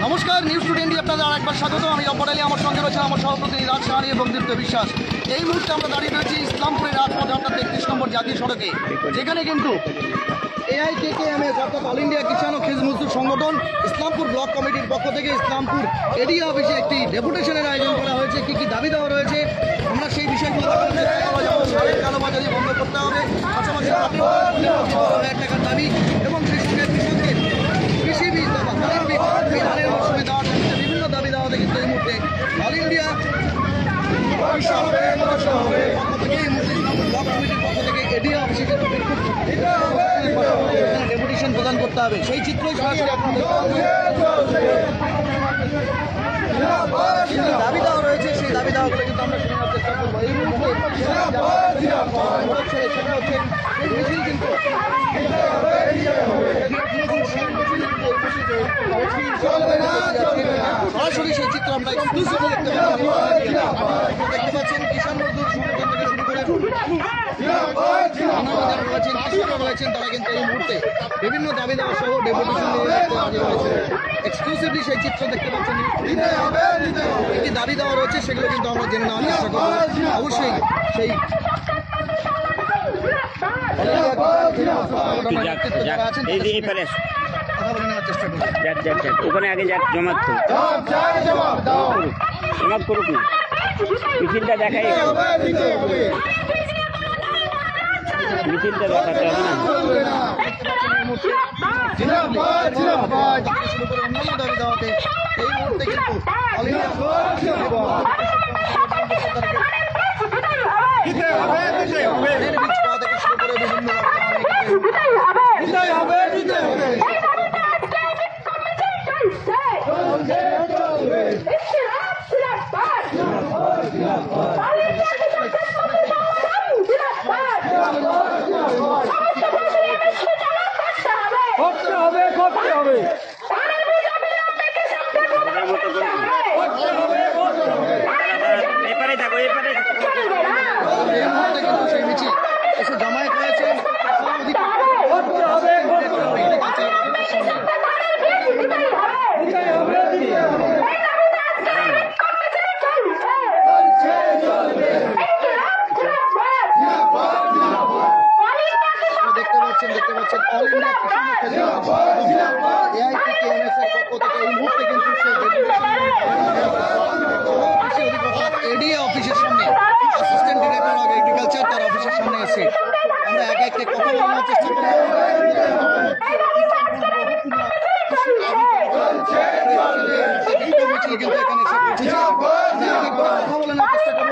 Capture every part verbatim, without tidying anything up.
নমস্কার, news today India আপনাদের আরেকবার স্বাগত। আমি রব্বার আলী, আমার সঙ্গে রয়েছে আমার সহপ্রতিনিধি রাজ সাহানি এবং দীপ্ত বিশ্বাস। এই মুহূর্তে আমরা দাঁড়িয়ে রয়েছি ইসলামপুরের রাজপথে, অর্থাৎ তেত্রিশ নম্বর জাতীয় সড়কে, যেখানে কিন্তু এআইকেকেএম এর অর্থাৎ অল ইন্ডিয়া কিষাণ ও খেজ মজদুর সংগঠন ইসলামপুর ব্লক কমিটির পক্ষ থেকে ইসলামপুর এডি অফিসে একটি ডেপুটেশনের আয়োজন করা হয়েছে। কী কী দাবি দেওয়া রয়েছে আমরা সেই বিষয়গুলো সারের কালোবাজারি বন্ধ করতে হবে, পাশাপাশি হাজার টাকার দাবি এবং সেই সঙ্গে কৃষকদের কৃষি বীজ দেওয়া এই ধানের মৌসুমে দেওয়ার বিভিন্ন দাবি দেওয়াতে কিন্তু এই মুহূর্তে অল ইন্ডিয়া ব্লক কমিটির পক্ষ থেকে এডি অফিসে কিন্তু ডেপুটেশন প্রদান করতে হবে। সেই চিত্রই সরাসরি আপনাদের দাবি দেওয়া রয়েছে, সেই দাবি দেওয়াগুলো কিন্তু আমরা শুনে নেওয়ার চেষ্টা করবো। এই মুহূর্তে সেটা হচ্ছে মিছিল কিন্তু সরাসরি সেই চিত্র আমরা এক্সক্লুসিভলি দেখতে দেখতে পাচ্ছেন। কিষাণ মজদুর সংগঠন থেকে শুরু করে রয়েছেন, কৃষকরা রয়েছেন, তারা কিন্তু এই মুহূর্তে বিভিন্ন দাবি দেওয়া সহ ডেপুটেশন নিয়ে হাজির হয়েছে। এক্সক্লুসিভলি সেই চিত্র দেখতে পাচ্ছেন। একটি দাবি দেওয়া রয়েছে, সেগুলো কিন্তু আমরা জেনে নেওয়ার চেষ্টা করবো। অবশ্যই সেই ওখানে আগে যাক জমাত জমাত করুক না, মিছিলটা দেখাই মিছিলটা দেখাতে হবে না। দাবি দেওয়াতে এই মুহূর্তে কিন্তু সেই মিছিল এসে জমায়েত হয়েছে। দেখতে পাচ্ছেন দেখতে পাচ্ছেন অল ইন্ডিয়া কিষাণ এআইকেকেএম এর পক্ষ থেকে এই মুহূর্তে কিন্তু সেই এডি অফিসের সামনে অ্যাসিস্ট্যান্ট ডিরেক্টর অফ এগ্রিকালচার তার অফিসের সামনে এসে আমরা এক এক কথা বলার চেষ্টা করব। কিন্তু এখানে এসে পৌঁছেছে, কথা বলে নেওয়ার চেষ্টা করবো।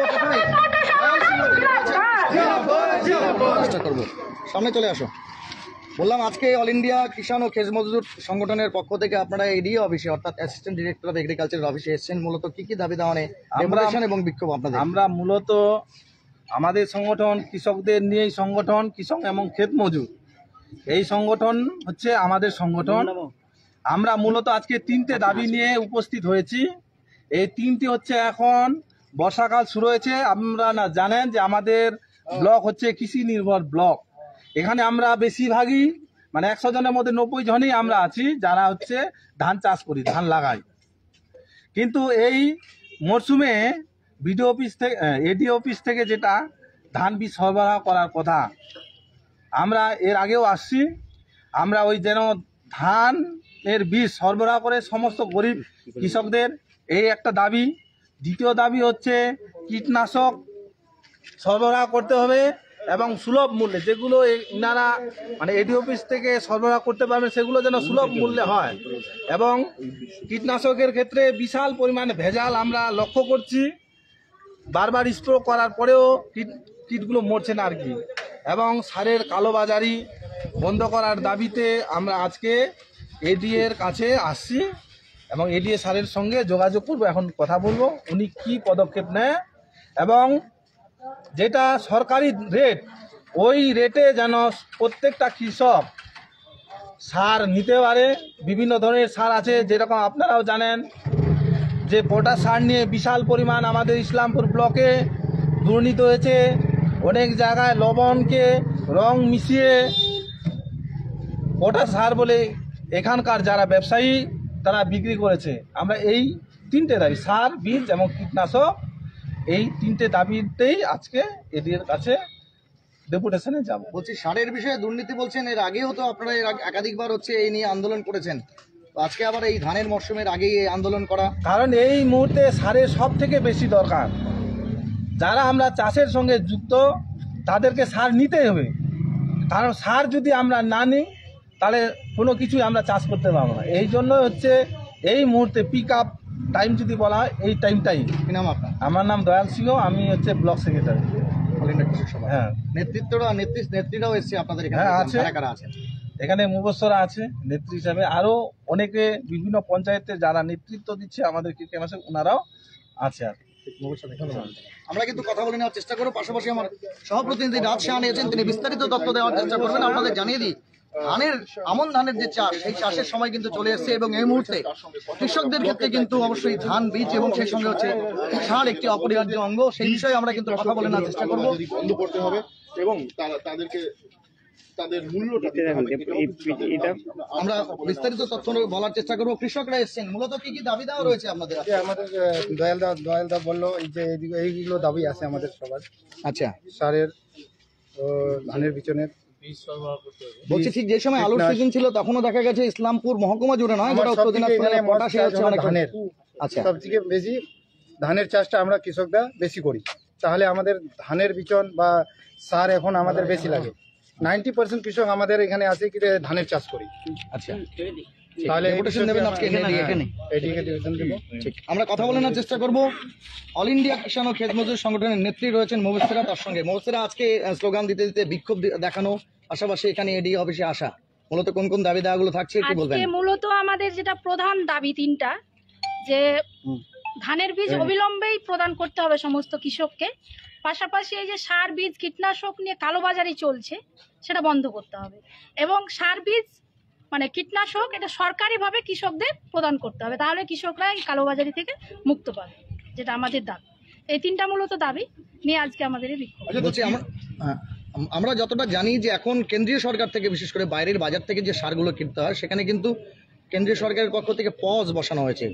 চেষ্টা করবো সামনে চলে আসো। বললাম আজকে অল ইন্ডিয়া কিষাণ ও খেজ মজদুর সংগঠনের পক্ষ থেকে আপনারা এডি অফিসে অর্থাৎ অ্যাসিস্ট্যান্ট ডিরেক্টর অফ এগ্রিকালচার অফিসে এসেছেন। মূলত কি কি দাবি দেওয়া নেই এবং বিক্ষোভ আপনাদের? আমরা মূলত আমাদের সংগঠন কৃষকদের নিয়েই সংগঠন, কৃষক এবং ক্ষেত মজুর এই সংগঠন হচ্ছে আমাদের সংগঠন। আমরা মূলত আজকে তিনটে দাবি নিয়ে উপস্থিত হয়েছি। এই তিনটি হচ্ছে, এখন বর্ষাকাল শুরু হয়েছে, আপনারা না জানেন যে আমাদের ব্লক হচ্ছে কৃষি নির্ভর ব্লক। এখানে আমরা বেশিরভাগই মানে একশো জনের মধ্যে নব্বই জনই আমরা আছি যারা হচ্ছে ধান চাষ করি, ধান লাগাই। কিন্তু এই মরশুমে বিডিও অফিস থেকে এডি অফিস থেকে যেটা ধান বীজ সরবরাহ করার কথা, আমরা এর আগেও আসছি। আমরা ওই যেন ধান এর বীজ সরবরাহ করে সমস্ত গরিব কৃষকদের, এই একটা দাবি। দ্বিতীয় দাবি হচ্ছে কীটনাশক সরবরাহ করতে হবে এবং সুলভ মূল্যে, যেগুলো ইনারা মানে এডি অফিস থেকে সরবরাহ করতে পারবেন সেগুলো যেন সুলভ মূল্যে হয়। এবং কীটনাশকের ক্ষেত্রে বিশাল পরিমাণে ভেজাল আমরা লক্ষ্য করছি, বারবার স্প্রে করার পরেও কীট কীটগুলো মরছে না আর কি। এবং সারের কালোবাজারি বন্ধ করার দাবিতে আমরা আজকে এডি এর কাছে আসছি এবং এডি এ স্যারের সঙ্গে যোগাযোগ করবো, এখন কথা বলবো উনি কি পদক্ষেপ নেয় এবং যেটা সরকারি রেট ওই রেটে যেন প্রত্যেকটা কৃষক সার নিতে পারে। বিভিন্ন ধরনের সার আছে, যেরকম আপনারাও জানেন যে পটাশ সার নিয়ে বিশাল পরিমাণ আমাদের ইসলামপুর ব্লকে দুর্নীতি হয়েছে। অনেক জায়গায় লবণকে রং মিশিয়ে পটাশ সার বলে এখানকার যারা ব্যবসায়ী তারা বিক্রি করেছে। আমরা এই তিনটে দাবি, সার, বীজ এবং কীটনাশক, এই তিনটে দাবিতেই আজকে এদের কাছে ডেপুটেশনে যাব। বলছি সারের বিষয়ে দুর্নীতি বলছেন, এর আগেও তো আপনারা এর আগে একাধিকবার হচ্ছে এই নিয়ে আন্দোলন করেছেন, তো আজকে আবার এই ধানের মরশুমের আগেই এই আন্দোলন করা? কারণ এই মুহূর্তে সারের সব থেকে বেশি দরকার। যারা আমরা চাষের সঙ্গে যুক্ত তাদেরকে সার নিতেই হবে, কারণ সার যদি আমরা না নিই তাহলে কোনো কিছুই আমরা চাষ করতে পারবো না। এই জন্য হচ্ছে এই মুহূর্তে পিক আপ টাইম যদি বলা হয়, এই টাইমটাই। কি নাম আপনার? আমার নাম দয়াল সিংহ, আমি হচ্ছে ব্লক সেক্রেটারি। অল ইন্ডিয়া কৃষক সভা। হ্যাঁ, নেতৃত্বরা নেত্রী নেত্রীরাও এসছে আপনাদের এখানে? হ্যাঁ, আছে। কারা কারা আছেন? এখানে মুবস্সরা আছে নেত্রী হিসাবে, আরও অনেকে বিভিন্ন পঞ্চায়েতে যারা নেতৃত্ব দিচ্ছে আমাদের ক্রিকেট ম্যাচে, ওনারাও আছে। আর আমরা কিন্তু কথা বলে নেওয়ার চেষ্টা করবো, পাশাপাশি আমার সহপ্রতিনিধি রাজ শাহানি আছেন, তিনি বিস্তারিত তথ্য দেওয়ার চেষ্টা করবেন। আপনাদের জানিয়ে দিই, ধানের আমন ধানের যে চাষ, সেই চাষের সময় কিন্তু চলে এসেছে এবং এই মুহূর্তে কৃষকদের ক্ষেত্রে কিন্তু অবশ্যই ধান, বীজ এবং সেই সঙ্গে হচ্ছে সার একটি অপরিহার্য অঙ্গ। সেই বিষয়ে আমরা কিন্তু কথা বলে নেওয়ার চেষ্টা করবো। বন্ধ করতে হবে এবং তারা তাদেরকে তাদের মূল্যটা দিতে হবে। এটা আমরা বিস্তারিত তথ্য বলার চেষ্টা করবো। কৃষকরা এসেছেন, মূলত কি কি দাবি দেওয়া রয়েছে আপনাদের? যে আমাদের আহ, দয়ালদা দয়ালদা বললো এই যে এইদিকে এইগুলো দাবি আছে আমাদের সবার, আচ্ছা, সারের ও ধানের বিচনের। বলছি ঠিক যে সময় আলুর সিজন ছিল তখনও দেখা গেছে ইসলামপুর মহকুমা জুড়ে নয়, আমার গোটা সব উত্তর থেকে দিনাজপুরে এখানে পটাশে মস্ত হচ্ছে চাষ অনেক ধানের। আচ্ছা, সব থেকে বেশি ধানের চাষটা আমরা কৃষকরা বেশি করি, তাহলে আমাদের ধানের বিচন বা সার এখন আমাদের বেশি লাগে। নাইনটি পার্সেন্ট কৃষক আমাদের এখানে আছে কি ধানের চাষ করি। আচ্ছা, তাহলে এই ডেপুটেশন দেবেন আজকে এখানে দিয়ে এখানে। এদিকে ডিভিশন দেবো। ঠিক, আমরা কথা বলে নেওয়ার চেষ্টা করব। অল ইন্ডিয়া কিষাণ ও ক্ষেত মজুর সংগঠনের নেত্রী রয়েছেন মুবস্সিরা, তার সঙ্গে মুবস্সিরা আজকে স্লোগান দিতে দিতে বিক্ষোভ দি- দেখানো, পাশাপাশি এখানে এডি অফিসে আসা, মূলত কোন কোন দাবি দাওয়াগুলো থাকছে একটু বলবেন? আজকে মূলত আমাদের যেটা প্রধান দাবি তিনটা, যে ধানের বীজ অবিলম্বেই প্রদান করতে হবে সমস্ত কৃষককে, পাশাপাশি এই যে সার, বীজ, কীটনাশক নিয়ে কালোবাজারি চলছে সেটা বন্ধ করতে হবে, এবং সার, বীজ মানে কীটনাশক এটা সরকারিভাবে কৃষকদের প্রদান করতে হবে, তাহলে কৃষকরা এই কালোবাজারি থেকে মুক্ত পাবে, যেটা আমাদের দাবি। এই তিনটা মূলত দাবি নিয়ে আজকে আমাদের এই বিক্ষোভ। বলছি আমরা হ্যাঁ, আম- আমরা যতটা জানি যে এখন কেন্দ্রীয় সরকার থেকে, বিশেষ করে বাইরের বাজার থেকে যে সারগুলো কিনতে হয়, সেখানে কিন্তু কেন্দ্রীয় সরকারের পক্ষ থেকে পজ বসানো হয়েছে।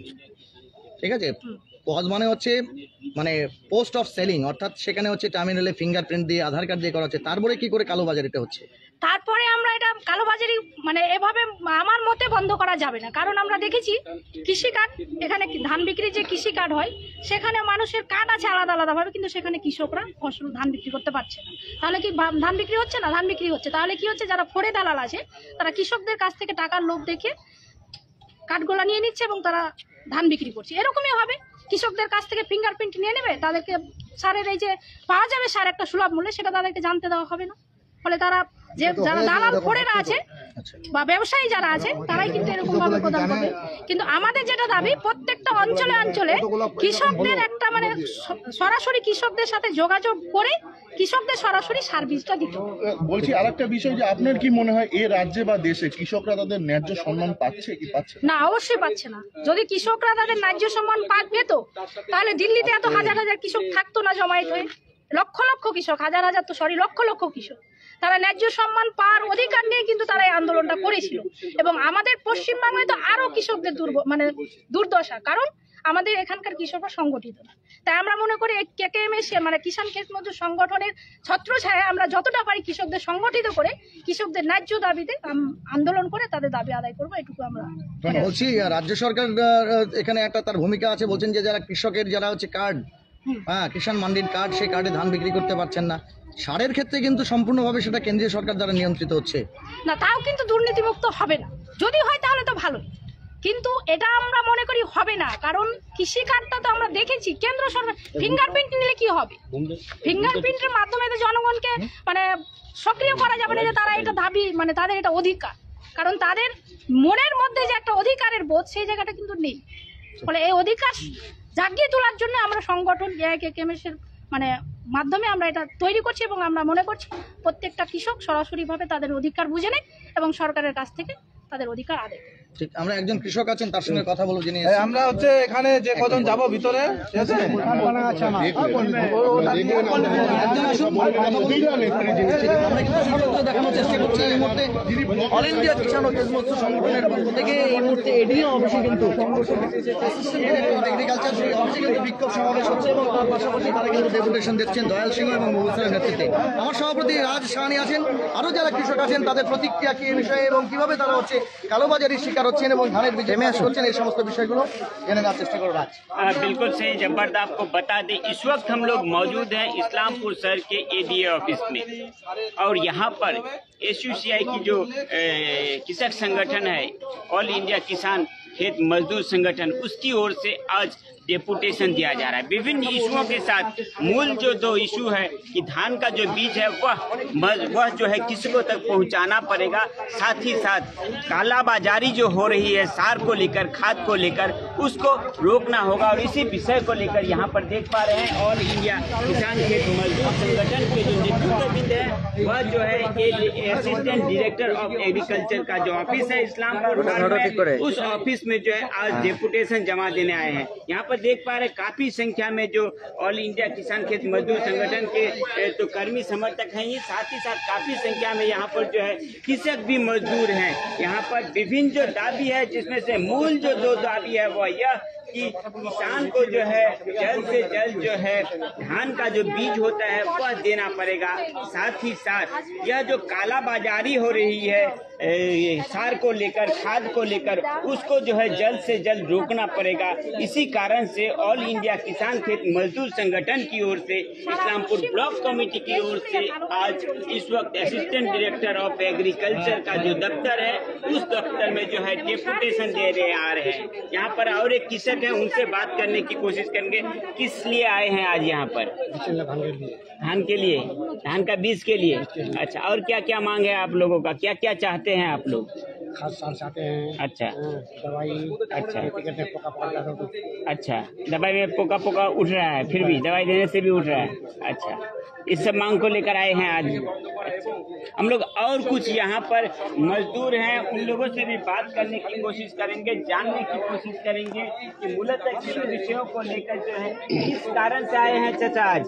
ঠিক আছে, পজ মানে হচ্ছে মানে পোস্ট অফ সেলিং, অর্থাৎ সেখানে হচ্ছে টার্মিনালে ফিঙ্গারপ্রিন্ট দিয়ে, আধার কার্ড দিয়ে করা হচ্ছে, তারপরে কি করে কালোবাজারিতে হচ্ছে? তারপরে আমরা এটা কালোবাজারি মানে এভাবে আমার মতে বন্ধ করা যাবে না, কারণ আমরা দেখেছি কৃষি কার্ড, এখানে ধান বিক্রির যে কৃষি কার্ড হয় সেখানে মানুষের কার্ড আছে আলাদা আলাদাভাবে, কিন্তু সেখানে কৃষকরা ফসল ধান বিক্রি করতে পারছে না। তাহলে কি ভা- ধান বিক্রি হচ্ছে না? ধান বিক্রি হচ্ছে। তাহলে কি হচ্ছে, যারা ফড়ে দালাল আছে তারা কৃষকদের কাছ থেকে টাকার লোভ দেখে কার্ডগুলো নিয়ে নিচ্ছে এবং তারা ধান বিক্রি করছে। এরকমই হবে, কৃষকদের কাছ থেকে ফিঙ্গারপ্রিন্ট নিয়ে নেবে, তাদেরকে সারের এই যে পাওয়া যাবে সার একটা সুলভ মূল্যে, সেটা তাদেরকে জানতে দেওয়া হবে না। ফলে তারা যে যারা দালাল ফড়েরা আছে বা ব্যবসায়ী যারা আছে তারাই কিন্তু এরকম ভাবে প্রদান করবে। কিন্তু আমাদের যেটা দাবি, প্রত্যেকটা অঞ্চলে অঞ্চলে কৃষকদের একটা মানে স- সরাসরি কৃষকদের সাথে যোগাযোগ করে কৃষকদের সরাসরি সার বীজটা দিতে হবে। বলছি আরেকটা বিষয়, যে আপনার কি মনে হয় এই রাজ্যে বা দেশে কৃষকরা তাদের ন্যায্য সম্মান পাচ্ছে কি পাচ্ছে না? না, অবশ্যই পাচ্ছে না। যদি কৃষকরা তাদের ন্যায্য সম্মান পা পেত, তাহলে দিল্লিতে এত হাজার হাজার কৃষক থাকতো না জমায়েত হয়ে। লক্ষ লক্ষ কৃষক, হাজার হাজার তো সরি লক্ষ লক্ষ কৃষক, তারা ন্যায্য সম্মান পাওয়ার অধিকার নিয়ে কিন্তু তারা এই আন্দোলনটা করেছিল। এবং আমাদের পশ্চিমবাংলায় তো আরো কৃষকদের দুর্ব মানে দুর্দশা, কারণ আমাদের এখানকার কৃষকরা সংগঠিত না। তাই আমরা মনে করি এই কেকেএমএস মানে কিষাণ ক্ষেত মজুর সংগঠনের ছত্রছায়ায় আমরা যতটা পারি কৃষকদের সংগঠিত করে কৃষকদের ন্যায্য দাবিতে আম- আন্দোলন করে তাদের দাবি আদায় করবো, এটুকু আমরা। বলছি রাজ্য সরকার আহ, এখানে একটা তার ভূমিকা আছে, বলছেন যে যারা কৃষকের যারা হচ্ছে কার্ড, হ্যাঁ কিষাণ মান্ডির কার্ড, সেই কার্ডে ধান বিক্রি করতে পারছেন না। সারের ক্ষেত্রে কিন্তু সম্পূর্ণভাবে সেটা কেন্দ্রীয় সরকার দ্বারা নিয়ন্ত্রিত হচ্ছে। না, তাও কিন্তু দুর্নীতিমুক্ত হবে না। যদি হয় তাহলে তো ভালোই, কিন্তু এটা আমরা মনে করি হবে না, কারণ কৃষি কার্ডটা তো আমরা দেখেছি কেন্দ্র সরকার ফিঙ্গারপ্রিন্ট নিলে কি হবে, ফিঙ্গারপ্রিন্টের মাধ্যমে তো জনগণকে মানে সক্রিয় করা যাবে না যে তারা এটা দাবি মানে তাদের এটা অধিকার, কারণ তাদের মনের মধ্যে যে একটা অধিকারের বোধ সেই জায়গাটা কিন্তু নেই। ফলে এই অধিকার জাগিয়ে তোলার জন্য আমরা সংগঠন এআইকেকেএমএস এর মানে মাধ্যমে আমরা এটা তৈরি করছি, এবং আমরা মনে করছি প্রত্যেকটা কৃষক সরাসরিভাবে তাদের অধিকার বুঝে নেয় এবং সরকারের কাছ থেকে তাদের অধিকার আদায় করে। ঠিক, আমরা একজন কৃষক আছেন তার সঙ্গে কথা বলবো যিনি এই আমরা হচ্ছে এখানে যে কজন যাব ভিতরে ঠিক আছে একজন আসুন, কথা বলুন। আমরা কিন্তু সূত্র দেখানোর চেষ্টা করছি এই মুহূর্তে অল ইন্ডিয়া কিষাণ ও মৎস্য সংগঠনের পক্ষ থেকে এই মুহূর্তে এডিও অফিসে কিন্তু এগ্রিকালচার সেই অফিসে কিন্তু বিক্ষোভ সমাবেশ হচ্ছে এবং তার পাশাপাশি তারা কিন্তু ডেপুটেশন দিচ্ছেন দয়াল সিংহ এবং মহুসের নেতৃত্বে। আমার সভাপতি রাজ সাহানি আছেন, আরও যারা কৃষক আছেন তাদের প্রতিক্রিয়া কি এই বিষয়ে এবং কিভাবে তারা হচ্ছে কালোবাজারির শিকার হচ্ছেন এবং ধানের বীজ করছেন এই সমস্ত বিষয়গুলো জেনে নেওয়ার চেষ্টা করো। রাজ आ, बिल्कुल सही जबरदस्त। आपको बता दें इस वक्त हम लोग मौजूद हैं इस्लामपुर शहर के एडीए ऑफिस में और यहाँ पर एसयूसीआई की जो ए, किसान संगठन है ऑल इंडिया किसान खेत मजदूर संगठन उसकी ओर से आज डेपुटेशन दिया जा रहा है विभिन्न इशुओं के साथ। मूल जो दो इशू है कि धान का जो बीज है वह वह जो है किसको तक पहुंचाना पड़ेगा, साथ ही साथ कालाबाजारी जो हो रही है सार को लेकर खाद को लेकर उसको रोकना होगा। और इसी विषय को लेकर यहाँ पर देख पा रहे हैं ऑल इंडिया किसान खेत मजदूर संगठन के जो नेतृत्वविद है वह जो है असिस्टेंट डायरेक्टर ऑफ एग्रीकल्चर का जो ऑफिस है इस्लामपुर में, उस ऑफिस में जो है आज डेपुटेशन जमा देने आए हैं। यहाँ पर देख पा रहे काफी संख्या में जो ऑल इंडिया किसान खेत मजदूर संगठन के तो कर्मी समर्थक हैं, ही साथ ही साथ काफी संख्या में यहाँ पर जो है कृषक भी मजदूर हैं। यहाँ पर विभिन्न जो दाबी है जिसमें से मूल जो दो दाबी है वह यह कि किसान को जो है जल्द से जल्द जो है धान का जो बीज होता है वह देना पड़ेगा। साथ ही साथ यह जो कालाबाजारी हो रही है सार को लेकर खाद को लेकर उसको जो है जल्द से जल्द रोकना पड़ेगा। इसी कारण से ऑल इंडिया किसान खेत मजदूर संगठन की ओर से इस्लामपुर ब्लॉक कमेटी की ओर से आज इस वक्त असिस्टेंट डायरेक्टर ऑफ एग्रीकल्चर का जो दफ्तर है उस दफ्तर में जो है डेपुटेशन दे रहे आ रहे हैं। यहाँ पर और एक किसान है उनसे बात करने की कोशिश करेंगे। किस लिए आए हैं आज यहाँ पर? धान के लिए, धान का बीज के लिए। अच्छा, और क्या क्या मांग है आप लोगों का, क्या क्या चाहते हैं आप लोग? खाद सार चाहते हैं, अच्छा दवाई, अच्छा पोका पोका अच्छा दवाई में पोका पोका उठ रहा है, फिर भी दवाई देने से भी उठ रहा है। अच्छा, इस सब मांग को लेकर आए हैं आज। अच्छा, हम लोग और कुछ यहाँ पर मजदूर हैं उन लोगों से भी बात करने की कोशिश करेंगे, जानने की कोशिश करेंगे कि मूलतः किन विषयों को लेकर जो है किस कारण से आए हैं। चाचा, आज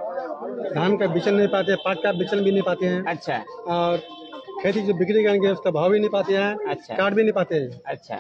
धान का बिचन नहीं पाते, पाट का बिचन भी नहीं पाते हैं, अच्छा, और खेती जो बिक्री करेंगे उसका भाव भी नहीं पाते हैं, अच्छा, काट भी नहीं पाते हैं। अच्छा,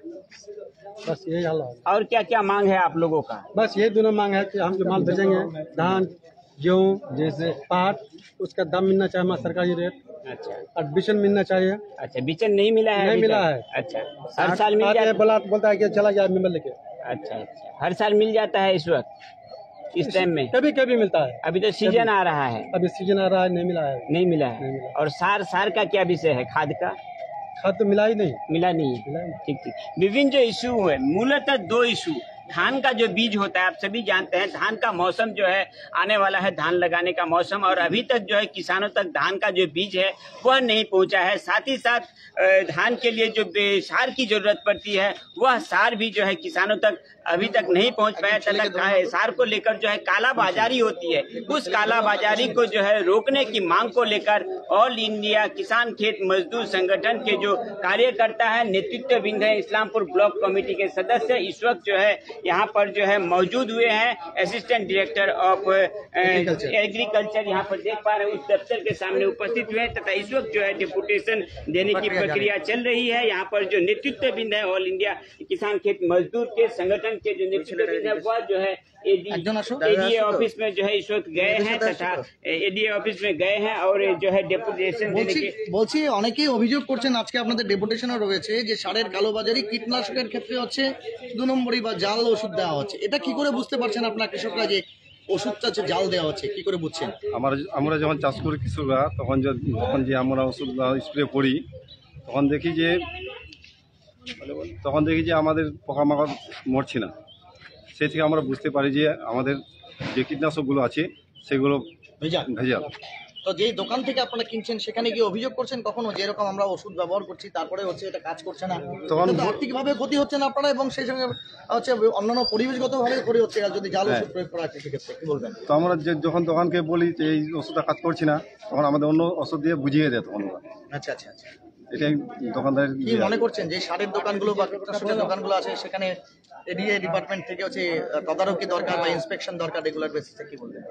बस यही हाल है। और क्या क्या मांग है आप लोगों का? बस ये दोनों मांग है कि हम जो माल बेचेंगे धान गेहूँ जैसे पाट उसका दाम मिलना चाहिए हमारा सरकारी रेट, अच्छा, और बिचन मिलना चाहिए। अच्छा, बिचन नहीं मिला है? नहीं अभी मिला तक? है। अच्छा, हर साल मिल जाता है? बोला बोलता है कि चला गया मेम्बर लेके। अच्छा अच्छा, हर साल मिल जाता है इस वक्त, इस टाइम में? कभी कभी मिलता है, अभी तो सीजन आ रहा है। अभी सीजन आ रहा है, नहीं मिला है। नहीं मिला है। नहीं मिला। और सार सार का क्या विषय है? खाद का खाद तो मिला ही नहीं। मिला नहीं है। मिला ही नहीं। ठीक ठीक, विभिन्न जो इशू है मूलतः दो इशू। धान का जो बीज होता है आप सभी जानते हैं, धान का मौसम जो है आने वाला है, धान लगाने का मौसम, और अभी तक जो है किसानों तक धान का जो बीज है वह नहीं पहुंचा है। साथ ही साथ धान के लिए जो सार की जरूरत पड़ती है वह सार भी जो है किसानों तक अभी तक नहीं पहुंच पाया तथा सार को लेकर जो है कालाबाजारी होती है, उस कालाबाजारी को जो है रोकने की मांग को लेकर ऑल इंडिया किसान खेत मजदूर संगठन के जो कार्यकर्ता है, नेतृत्वविंद है, इस्लामपुर ब्लॉक कमेटी के सदस्य इस वक्त जो है यहाँ पर जो है मौजूद हुए हैं। असिस्टेंट डायरेक्टर ऑफ एग्रीकल्चर यहाँ पर देख पा रहे हैं उस दफ्तर के सामने उपस्थित हुए हैं तथा इस वक्त जो है डेपुटेशन देने की प्रक्रिया चल रही है। यहाँ पर जो नेतृत्वविंद है ऑल इंडिया किसान खेत मजदूर के संगठन के जो नेतृत्वविंद है वह जो है एडीए ऑफिस में जो है इस वक्त गए हैं तथा एडीए ऑफिस में गए हैं और जो है डेपुटेशन देने के বলছি অনেকেই অভিযোগ করছেন আজকে আপনাদের ডেপুটেশনও রয়েছে যে সারের কালোবাজারি কীটনাশকের ক্ষেত্রে হচ্ছে দু নম্বরই বা জাল ওষুধ দেওয়া হচ্ছে। এটা কি করে বুঝতে পারছেন আপনার কৃষকরা যে ওষুধটা হচ্ছে জাল দেওয়া হচ্ছে, কি করে বুঝছেন? আমরা আমরা যখন চাষ করি কৃষকরা তখন যখন যে আমরা ওষুধ স্প্রে করি তখন দেখি যে তখন দেখি যে আমাদের পোকামাকড় মরছে না, সেই থেকে আমরা বুঝতে পারি যে আমাদের যে কীটনাশকগুলো আছে সেগুলো ভেজাল ভেজাল। তো যেই দোকান থেকে আপনারা কিনছেন সেখানে গিয়ে অভিযোগ করছেন কখনো যে এরকম আমরা ওষুধ ব্যবহার করছি তারপরে হচ্ছে এটা কাজ করছে না, তখন আর্থিকভাবে ক্ষতি হচ্ছে না আপনারা এবং সেই সঙ্গে হচ্ছে অন্যান্য পরিবেশগতভাবে ক্ষতি হচ্ছে আর যদি জাল ওষুধ প্রয়োগ করা হয় সেক্ষেত্রে কি বলবেন? তো আমরা যে যখন দোকানকে বলি যে এই ওষুধটা কাজ করছি না তখন আমাদের অন্য ওষুধ দিয়ে বুঝিয়ে দেয় তখন ওরা। আচ্ছা আচ্ছা আচ্ছা, এটাই দোকানদারের কি মনে করছেন যে সারের দোকানগুলো বা কীটনাশকের দোকানগুলো আছে সেখানে এডিএ ডিপার্টমেন্ট থেকে হচ্ছে আহ, তদারকি দরকার বা ইন্সপেকশন দরকার রেগুলার বেসিসে, কি বলবেন?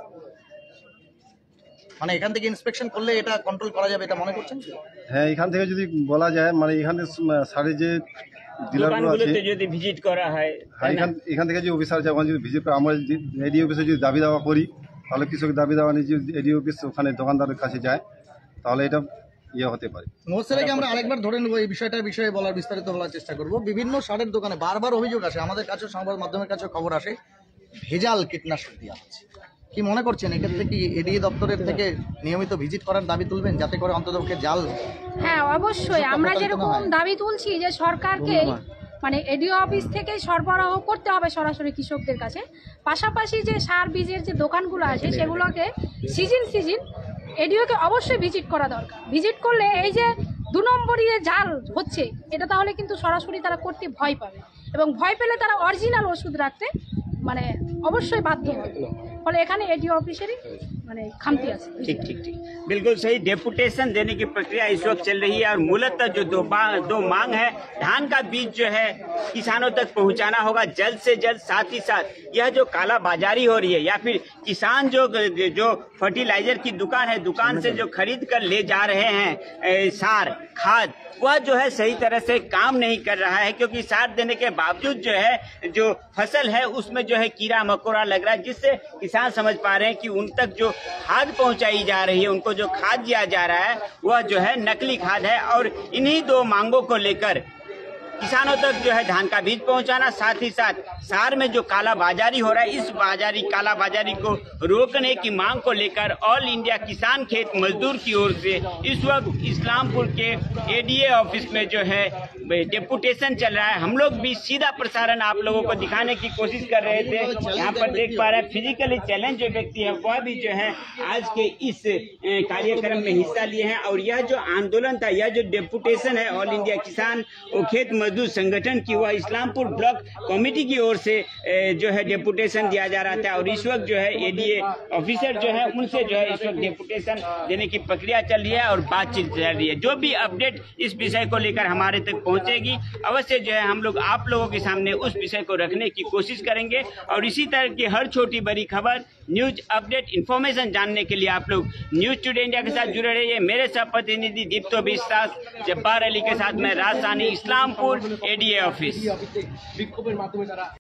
মানে এখান থেকে ইন্সপেকশন করলে এটা কন্ট্রোল করা যাবে, এটা মনে করছেন কি? হ্যাঁ, এখান থেকে যদি বলা যায়, মানে এখানে সারের যে ডিলারগুলো আছে, দোকানগুলোতে যদি ভিজিট করা হয়, হ্যাঁ, এখান এখান থেকে যে অফিসার আছে ওখানে যদি ভিজিট করে, আমরা এডি অফিসে যদি দাবি দাওয়া করি, তাহলে কৃষক দাবি দাওয়া নিয়ে যদি এডি অফিস ওখানে দোকানদারের কাছে যায়, তাহলে এটা ইয়ে হতে পারে। মোহসেরাকে আমরা আরেকবার ধরে নেবো, এই বিষয়টার বিষয়ে বলার বিস্তারিত বলার চেষ্টা করব। বিভিন্ন সারের দোকানে বারবার অভিযোগ আসে, আমাদের কাছে সংবাদ মাধ্যমের কাছে খবর আসে ভেজাল কীটনাশক দেওয়া হচ্ছে। কি মনে করছেন এক্ষেত্রে কি এডিএ দপ্তরের থেকে নিয়মিত ভিজিট করার দাবি তুলবেন, যাতে করে অন্ততপক্ষে জাল? হ্যাঁ, অবশ্যই আমরা যেরকম দাবি তুলছি যে সরকারকে মানে এডিও অফিস থেকে সরবরাহ করতে হবে সরাসরি কৃষকদের কাছে, পাশাপাশি যে সার বীজের যে দোকানগুলো আছে সেগুলোকে সিজন সিজন এডিওকে অবশ্যই ভিজিট করা দরকার। ভিজিট করলে এই যে দু নম্বরই যে জাল হচ্ছে এটা তাহলে কিন্তু সরাসরি তারা করতে ভয় পাবে, এবং ভয় পেলে তারা অরিজিনাল ওষুধ রাখতে মানে অবশ্যই বাধ্য হবে। ফলে এখানে এডিও অফিসেরই মানে খামতি আছে। ठीक ठीक ठीक बिल्कुल सही। डेपुटेशन देने की प्रक्रिया इस वक्त चल रही है और मूलतः जो दो बा- दो मांग है, धान का बीज जो है किसानों तक पहुंचाना होगा जल्द से जल्द। साथ ही साथ यह जो काला बाजारी हो रही है या फिर किसान जो जो फर्टिलाइजर की दुकान है, दुकान से जो खरीद कर ले जा रहे हैं ए, सार खाद, वह जो है सही तरह से काम नहीं कर रहा है, क्योंकि सार देने के बावजूद जो है जो फसल है उसमें जो है कीड़ा मकोड़ा लग रहा है, जिससे किसान समझ पा रहे हैं कि उन तक जो खाद पहुंचाई जा रही है, उनको जो खाद दिया जा रहा है वह जो है नकली खाद है। और इन्हीं दो मांगों को लेकर किसानों तक जो है धान का बीज पहुंचाना, साथ ही साथ सार में जो काला बाजारी हो रहा है, इस बाजारी काला बाजारी को रोकने की मांग को लेकर ऑल इंडिया किसान खेत मजदूर की ओर से इस वक्त इस्लामपुर के एडीए ऑफिस में जो है डेपुटेशन चल रहा है। हम लोग भी सीधा प्रसारण आप लोगों को दिखाने की कोशिश कर रहे थे। यहाँ पर देख पा रहे हैं फिजिकली चैलेंज जो व्यक्ति है वह भी जो है आज के इस कार्यक्रम में हिस्सा लिए हैं। और यह जो आंदोलन था, यह जो डेपुटेशन है ऑल इंडिया किसान और खेत मजदूर संगठन की, वह इस्लामपुर ब्लॉक कमेटी की ओर से जो है डेपुटेशन दिया जा रहा था। और इस वक्त जो है एडीए ऑफिसर जो है उनसे जो है इस वक्त डेपुटेशन देने की प्रक्रिया चल रही है और बातचीत चल रही है। जो भी अपडेट इस विषय को लेकर हमारे तक पहुंचेगी, अवश्य जो है हम लोग आप लोगों के सामने उस विषय को रखने की कोशिश करेंगे। और इसी तरह की हर छोटी बड़ी खबर, न्यूज अपडेट, इंफॉर्मेशन जानने के लिए आप लोग न्यूज टुडे इंडिया के साथ जुड़े रहिए। मेरे सह प्रतिनिधि दीप्तो विश्वास, जब्बार अली के साथ मैं राजधानी इस्लामपुर एडीए ऑफिस।